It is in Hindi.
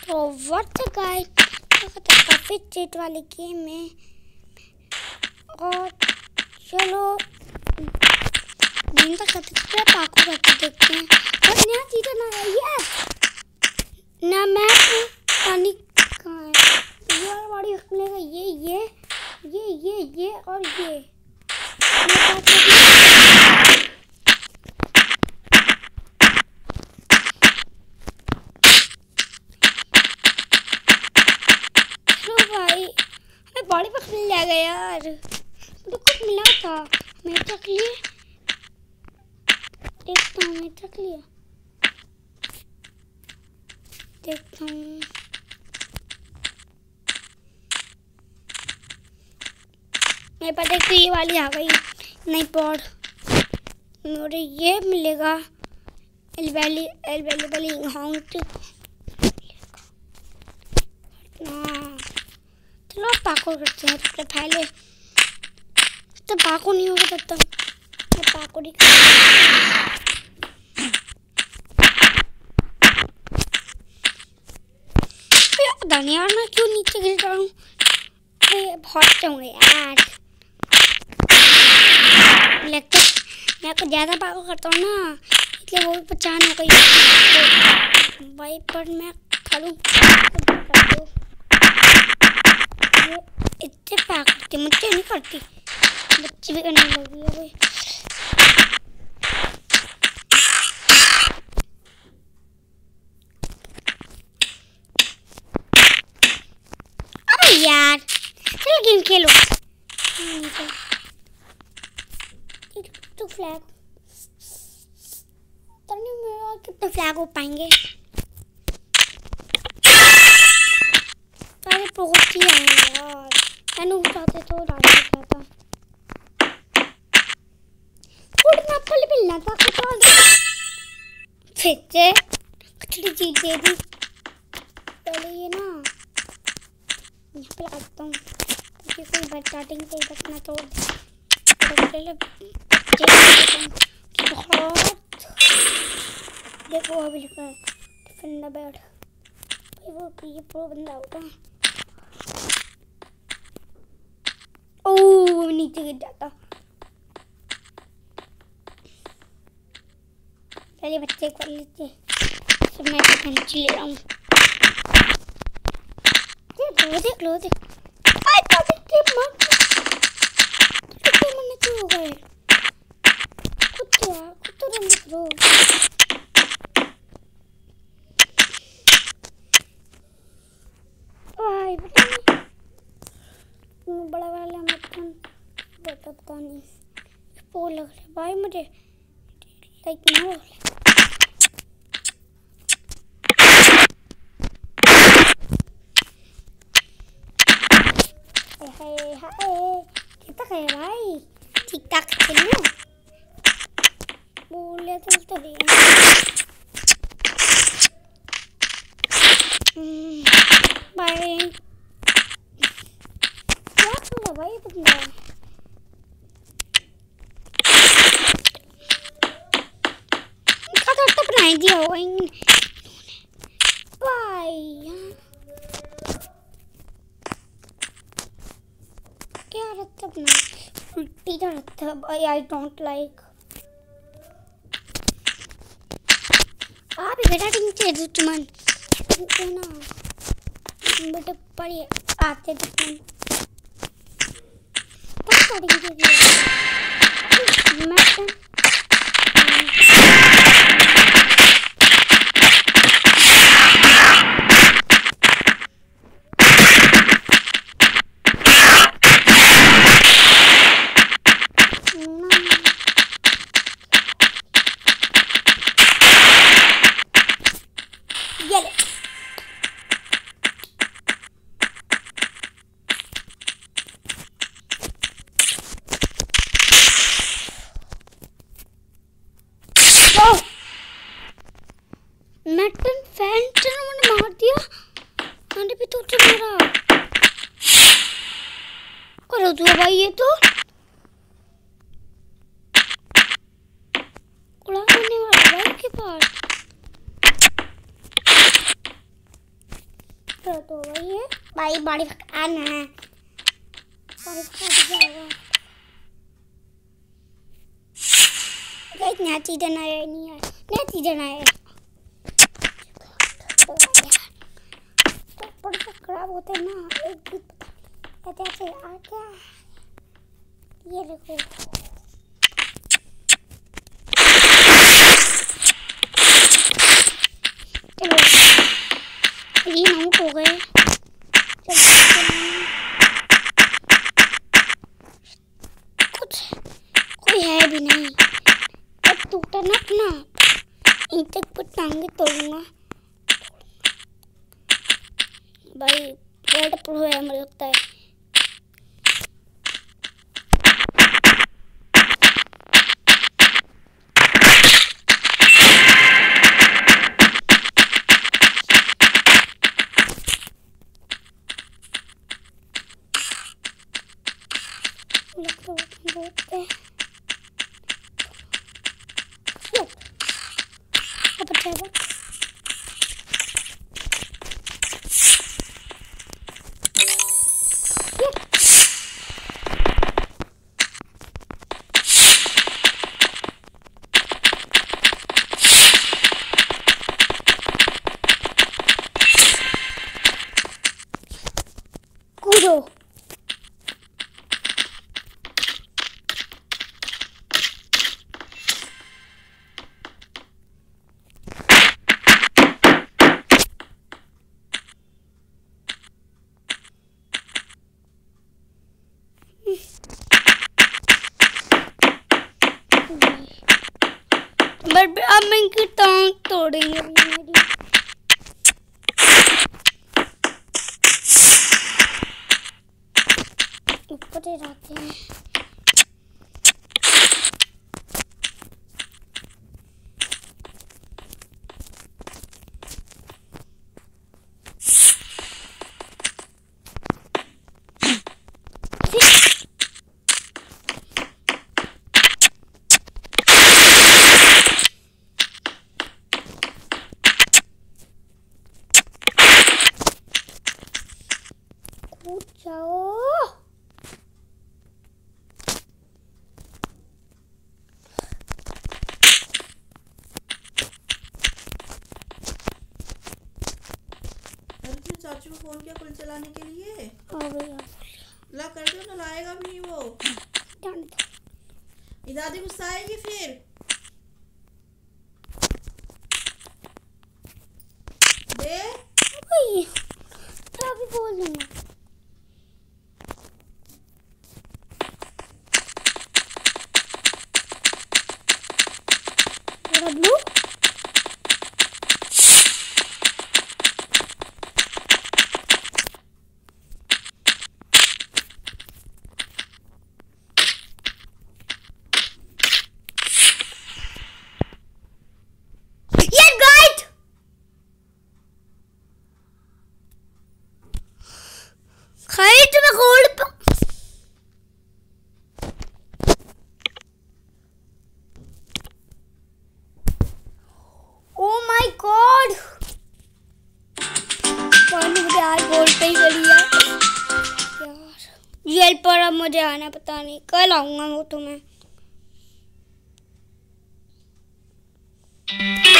तो व्हाट्स अप गाइस, काफी चीट वाली गेम में। और चलो दिन तक करते पाको करके देखते हैं। और नया चीज़ ना यस ना मैप पानी कहाँ है। ये और बॉडी मिलेगा, ये और ये बॉडी पर मिल जाएगा यार। तो कुछ मिला था मैं चख लिए, देखता हूँ। मैं चख लिया, देखता हूँ। मेरे पास एक ये वाली आ गई नई पॉड। मुझे ये मिलेगा एलवेलेबल हाउंट। चलो पाको करते हैं। तो पहले तो पाको नहीं होगा तब तक मैं पाको नहीं यार। मैं क्यों नीचे गिर रहा हूँ? बहुत चूंगे यार। लगता मैं आपको ज़्यादा पाको करता हूँ ना, इसलिए वो भी पहचान हो गई भाई। पर मैं खड़ू इतने पाक करती, मुझसे नहीं करती, बच्ची भी करने लगी है भाई। अबे यार चलो गेम खेलो। तो फ्लैग कितने फ्लैग हो पाएंगे? सारे बहुत ही आए यार। मैंने उठाते तो डाल था। उड़ना पल मिलना था कुछ और। फिर से खिचड़ी जीत दे दी। पहले ये ना यहाँ पे आता हूँ क्योंकि कोई स्टार्टिंग से ही बचना तोड़ दे। बहुत देखो अभी लिखा है डिफेंडर बैट। वो ये प्रो बंदा होगा। ओह नीचे गिर जाता। पहले बच्चे कर लेते, सब मैं नीचे ले रहा हूँ। देख लो आई मरने क्यों हो गए? कुत्ते रन करो। बड़ा वाला मक्खन पता नहीं वो लग रहा है भाई मुझे लाइक ना हो। कितना है भाई? ठीक ठाक खेलो बोले तो दे भाई। भाई बंदा तो बनाई दिया होगा भाई। क्या रहता अपना उल्टी का रहता भाई। I don't like. आप बेटा टीचर दुश्मन ना बेटे पढ़िए आते दुश्मन मैटन फैंटन मैंने मार दिया। मैंने भी तो मारा करो तू भाई। ये तो उड़ा करने वाला भाई के पास। तो वही है भाई, बाड़ी आना है, बाड़ी जाएगा। नया सीजन आया नहीं है, नया सीजन आया तो बड़े खराब होते हैं ना, एक भी ऐसे आ गया। ये देखो चलो 3 आउट हो गए। कुछ कोई है भी नहीं, अब टूटा ना अपना, इन तक पर टांगे तोड़ूंगा भाई। वर्ल्ड प्रो है मुझे लगता है। कूदो बट अब मैं इनकी टांग तोड़ेंगे मेरी। ऊपर ही रहते हैं। कूद जाओ। चाचू को फोन किया कुल चलाने के लिए। हाँ भैया ला कर दो ना, लाएगा भी नहीं वो। दादी गुस्सा आएगी फिर। दे तो अभी बोल दूंगा। ब्लू जेल पर अब मुझे आना, पता नहीं कल आऊंगा वो तुम्हें।